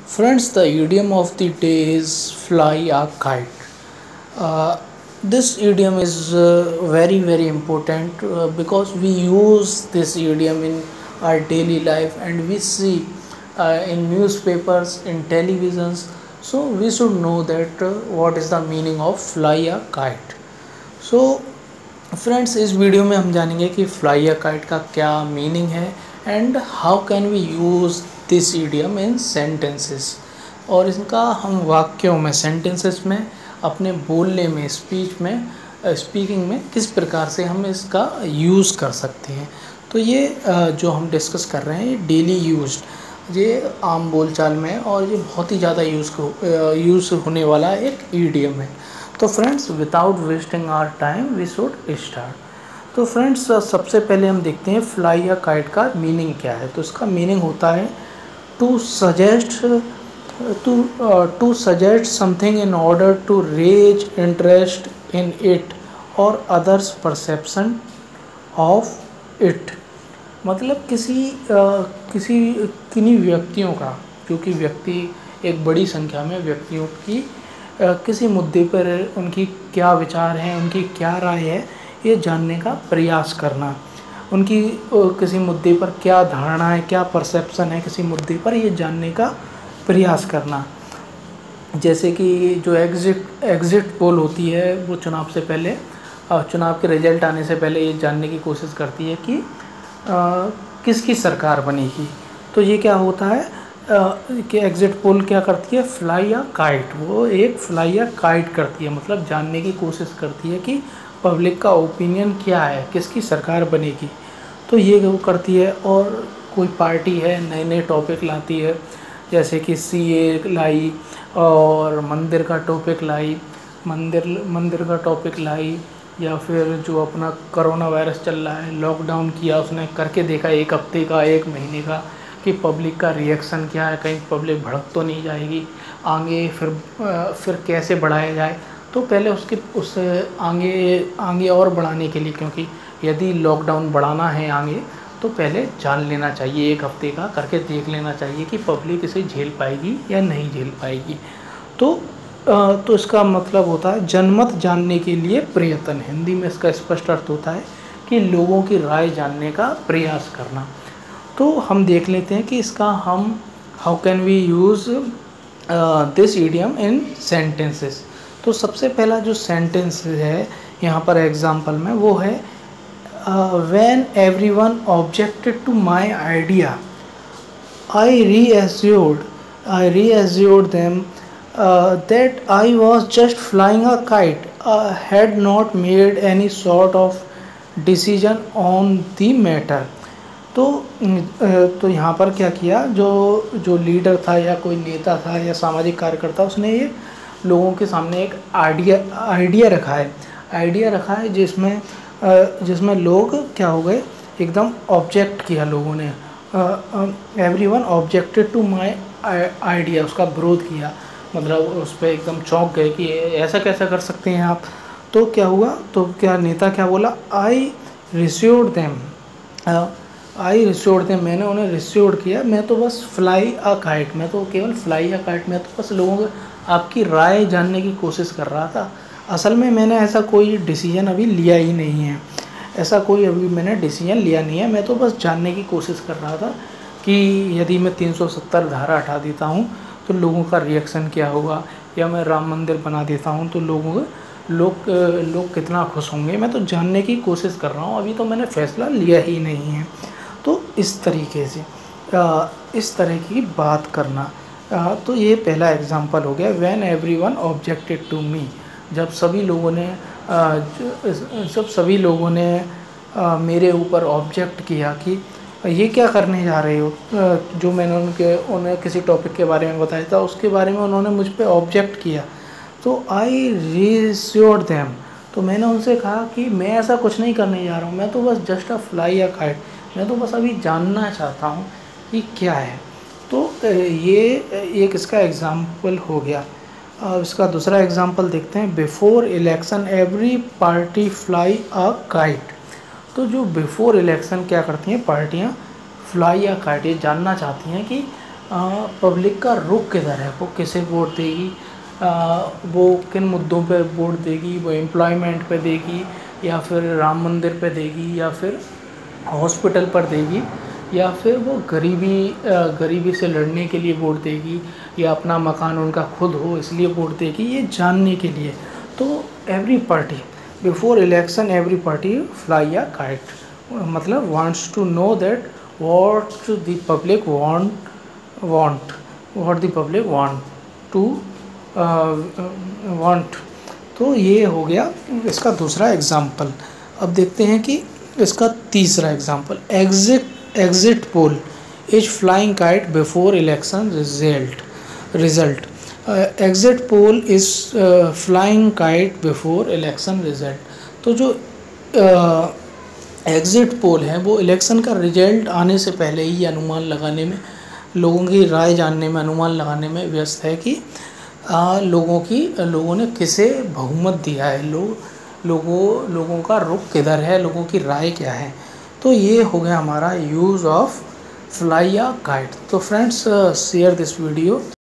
Friends, the idiom of the day is fly a kite. This idiom is very important because we use this idiom in our daily life and we see in newspapers, in televisions. So we should know that what is the meaning of fly a kite. So friends, इस video में हम जानेंगे कि fly या kite का क्या meaning है and how can we use this idiom in sentences, और इनका हम वाक्यों में, सेंटेंसेस में, अपने बोलने में, स्पीच में, स्पीकिंग में किस प्रकार से हम इसका यूज़ कर सकते हैं। तो ये जो हम डिस्कस कर रहे हैं ये डेली यूज्ड, ये आम बोलचाल में और ये बहुत ही ज़्यादा यूज़ होने वाला एक इडियम है। तो friends, without wasting our time we should start. तो फ्रेंड्स, सबसे पहले हम देखते हैं फ्लाई या काइट का मीनिंग क्या है। तो इसका मीनिंग होता है to suggest something in order to raise interest in it और अदर्स परसेप्शन ऑफ इट। मतलब किन्हीं व्यक्तियों का, क्योंकि व्यक्ति एक बड़ी संख्या में व्यक्तियों की किसी मुद्दे पर उनकी क्या विचार हैं, उनकी क्या राय है, ये जानने का प्रयास करना। उनकी किसी मुद्दे पर क्या धारणा है, क्या परसेप्शन है किसी मुद्दे पर, ये जानने का प्रयास करना। जैसे कि जो एग्जिट पोल होती है वो चुनाव से पहले, चुनाव के रिजल्ट आने से पहले ये जानने की कोशिश करती है कि किसकी सरकार बनेगी। तो ये क्या होता है कि एग्जिट पोल क्या करती है, फ्लाई या काइट, वो एक फ्लाई या काइट करती है, मतलब जानने की कोशिश करती है कि पब्लिक का ओपिनियन क्या है, किसकी सरकार बनेगी। तो ये वो करती है। और कोई पार्टी है नए नए टॉपिक लाती है, जैसे कि सीए लाई और मंदिर का टॉपिक लाई, मंदिर का टॉपिक लाई, या फिर जो अपना कोरोना वायरस चल रहा है, लॉकडाउन किया उसने, करके देखा 1 हफ्ते का, 1 महीने का, कि पब्लिक का रिएक्शन क्या है, कहीं पब्लिक भड़क तो नहीं जाएगी आगे, फिर कैसे बढ़ाया जाए। तो पहले उससे आगे और बढ़ाने के लिए, क्योंकि यदि लॉकडाउन बढ़ाना है आगे तो पहले जान लेना चाहिए, 1 हफ्ते का करके देख लेना चाहिए कि पब्लिक इसे झेल पाएगी या नहीं झेल पाएगी। तो इसका मतलब होता है जनमत जानने के लिए प्रयत्न। हिंदी में इसका स्पष्ट अर्थ होता है कि लोगों की राय जानने का प्रयास करना। तो हम देख लेते हैं कि इसका हम how can we use this idiom in sentences. तो सबसे पहला जो सेंटेंस है यहाँ पर एग्जांपल में, वो है when everyone objected to my idea I reassured them that I was just flying a kite, had not made any sort of decision on the matter। तो यहाँ पर क्या किया, जो लीडर था या कोई नेता था या सामाजिक कार्यकर्ता, उसने ये लोगों के सामने एक आइडिया रखा है जिसमें लोग क्या हो गए, एकदम ऑब्जेक्ट किया लोगों ने। Everyone objected to my idea, उसका विरोध किया, मतलब उस पर एकदम चौंक गए कि ऐसा कैसा कर सकते हैं आप। तो क्या हुआ, तो क्या नेता क्या बोला, आई रिश्योर्ड देम, मैंने उन्हें रिश्योर्ड किया, मैं तो बस फ्लाई अ काइट, मैं तो केवल फ्लाई अ काइट, मैं तो बस लोगों को आपकी राय जानने की कोशिश कर रहा था। असल में मैंने ऐसा कोई डिसीजन अभी लिया ही नहीं है, मैं तो बस जानने की कोशिश कर रहा था कि यदि मैं 370 धारा हटा देता हूँ तो लोगों का रिएक्शन क्या होगा, या मैं राम मंदिर बना देता हूँ तो लोग कितना खुश होंगे। मैं तो जानने की कोशिश कर रहा हूँ, अभी तो मैंने फैसला लिया ही नहीं है। तो इस तरीके से इस तरह की बात करना। तो ये पहला एग्जांपल हो गया, when everyone objected to me, जब सभी लोगों ने मेरे ऊपर ऑब्जेक्ट किया कि ये क्या करने जा रहे हो, जो मैंने उन्हें किसी टॉपिक के बारे में बताया था उसके बारे में उन्होंने मुझ पे ऑब्जेक्ट किया। तो आई रीश्योर्ड देम, तो मैंने उनसे कहा कि मैं ऐसा कुछ नहीं करने जा रहा हूँ, मैं तो बस just a fly a kite, मैं तो बस अभी जानना चाहता हूँ कि क्या है। तो ये एक इसका एग्ज़ाम्पल हो गया। इसका दूसरा एग्ज़ाम्पल देखते हैं, before election every party fly a kite. तो जो बिफोर इलेक्शन क्या करती हैं पार्टियां, फ्लाई या काइट, ये जानना चाहती हैं कि पब्लिक का रुख किधर है, वो किसे वोट देगी, वो किन मुद्दों पे वोट देगी, वो एम्प्लॉयमेंट पे देगी या फिर राम मंदिर पे देगी या फिर हॉस्पिटल पर देगी या फिर वो गरीबी से लड़ने के लिए वोट देगी या अपना मकान उनका खुद हो इसलिए वोट देगी, ये जानने के लिए। तो every party before election every party fly a kite, मतलब wants to know that what the public what the public want to want. तो ये हो गया इसका दूसरा एग्जाम्पल। अब देखते हैं कि इसका तीसरा example, exit poll is flying kite before election result. Exit poll is flying kite before election result. तो जो एग्जिट पोल है वो इलेक्शन का रिजल्ट आने से पहले ही अनुमान लगाने में, लोगों की राय जानने में, अनुमान लगाने में व्यस्त है कि लोगों ने किसे बहुमत दिया है, लोगों का रुख किधर है, लोगों की राय क्या है। तो ये हो गया हमारा यूज़ ऑफ फ्लाई या काइट। तो फ्रेंड्स शेयर दिस वीडियो।